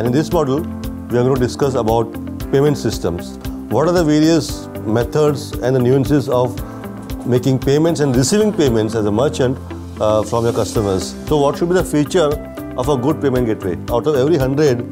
And in this model, we are going to discuss about payment systems. What are the various methods and the nuances of making payments and receiving payments as a merchant from your customers? So what should be the feature of a good payment gateway? Out of every 100,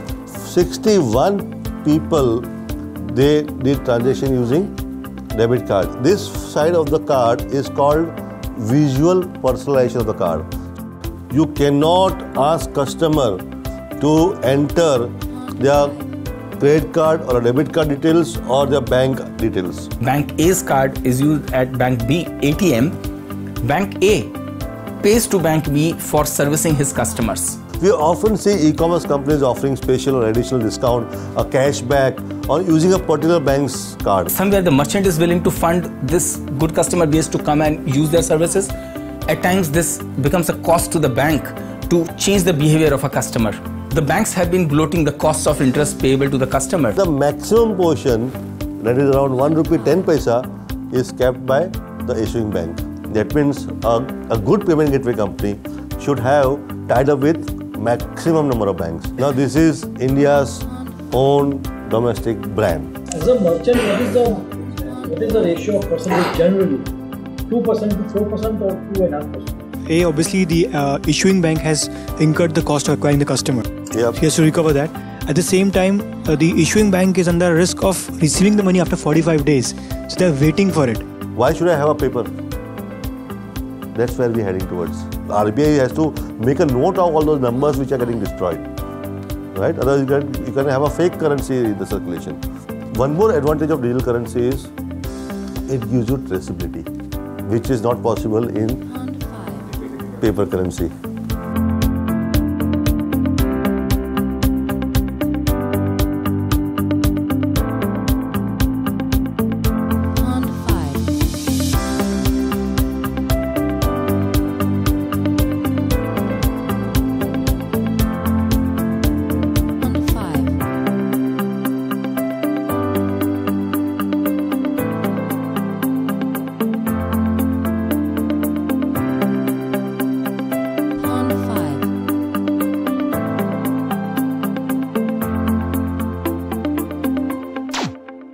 61 people, they did transaction using debit card. This side of the card is called visual personalization of the card. You cannot ask customer to enter their credit card or a debit card details or their bank details. Bank A's card is used at Bank B ATM. Bank A pays to Bank B for servicing his customers. We often see e-commerce companies offering special or additional discount, a cashback, or using a particular bank's card. Somewhere the merchant is willing to fund this good customer base to come and use their services. At times this becomes a cost to the bank to change the behavior of a customer. The banks have been bloating the costs of interest payable to the customer. The maximum portion, that is around 1 rupee 10 paisa, is kept by the issuing bank. That means a good payment gateway company should have tied up with maximum number of banks. Now this is India's own domestic brand. As a merchant, what is the ratio of percentage generally? 2% to 4% or 2.5%? Obviously the issuing bank has incurred the cost of acquiring the customer. Yep. He has to recover that. At the same time, the issuing bank is under risk of receiving the money after 45 days. So they are waiting for it. Why should I have a paper? That's where we're heading towards. RBI has to make a note of all those numbers which are getting destroyed. Right? Otherwise you can have a fake currency in the circulation. One more advantage of digital currency is it gives you traceability, which is not possible in paper currency.